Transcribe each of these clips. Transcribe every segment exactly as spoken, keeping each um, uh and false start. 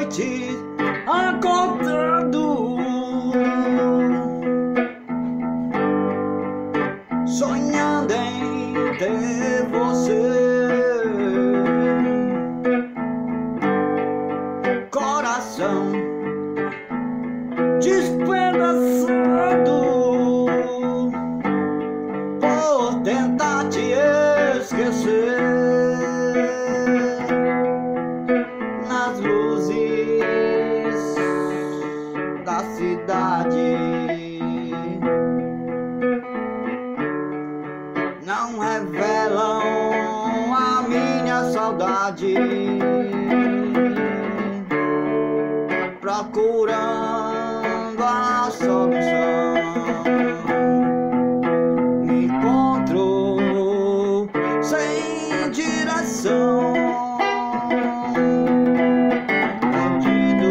noites acordado, sonhando em ter você. Coração despedaçado por tentar te esquecer. Nas luzes da cidade não revelam a minha saudade, procurando a solução. Me encontro sem direção, perdido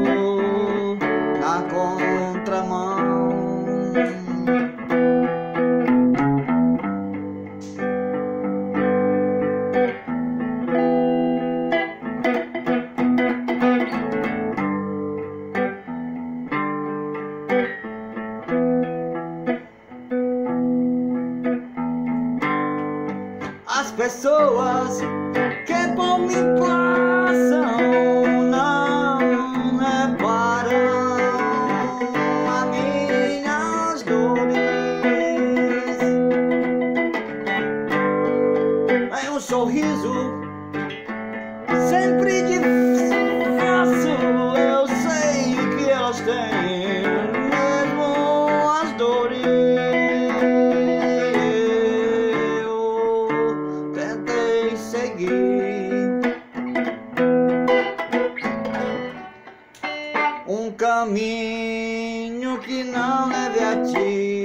na contramão. As pessoas que por mim passam não reparam as minhas dores. É um sorriso sempre difícil, eu sei que elas têm mesmo as dores. Um caminho que não leve a ti,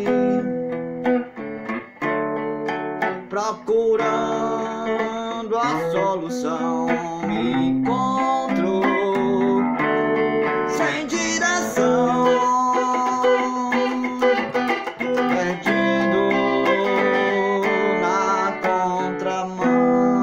procurando a solução. Me encontro sem direção, perdido na contramão.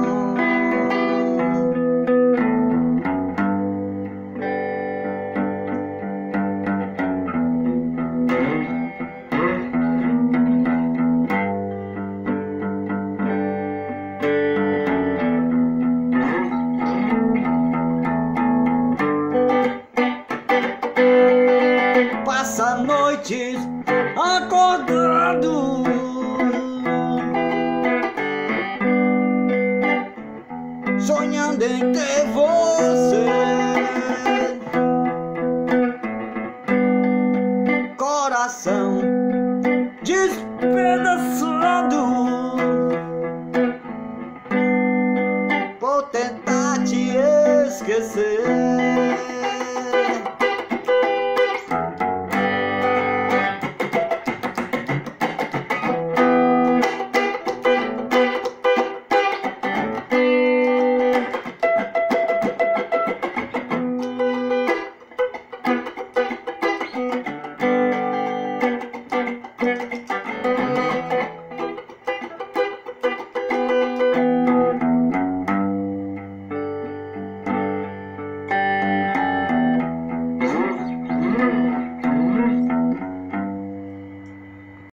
Passa noites acordado, sonhando em ter você. Coração despertado